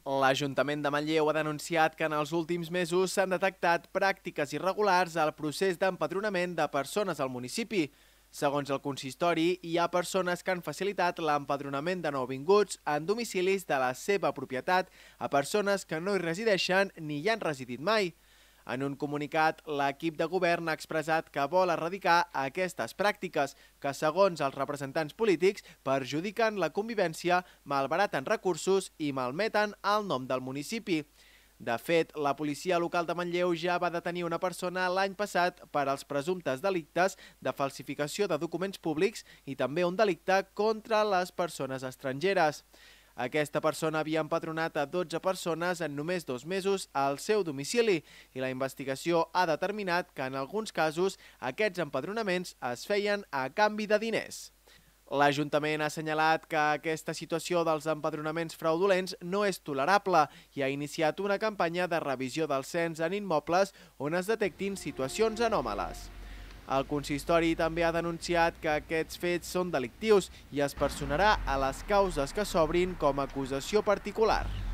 L'Ajuntament de Manlleu ha denunciat que en els últims mesos s'han detectat pràctiques irregulars al procés d'empadronament de persones al municipi. Segons el consistori, hi ha persones que han facilitat l'empadronament de nouvinguts en domicilis de la seva propietat a persones que no hi resideixen ni hi han residit mai. En un comunicat, l'equip de govern ha expressat que vol erradicar aquestes pràctiques que, segons els representants polítics, perjudiquen la convivència, malbaraten recursos i malmeten el nom del municipi. De fet, la policia local de Manlleu ja va detenir una persona l'any passat per als presumptes delictes de falsificació de documents públics i també un delicte contra les persones estrangeres. Aquesta persona havia empadronat a 12 persones en només 2 mesos al seu domicili i la investigació ha determinat que en alguns casos aquests empadronaments es feien a canvi de diners. L'Ajuntament ha assenyalat que aquesta situació dels empadronaments fraudulents no és tolerable i ha iniciat una campanya de revisió del cens en immobles on es detectin situacions anòmales. El consistori també ha denunciat que aquests fets són delictius i es personarà a les causes que s'obrin com a acusació particular.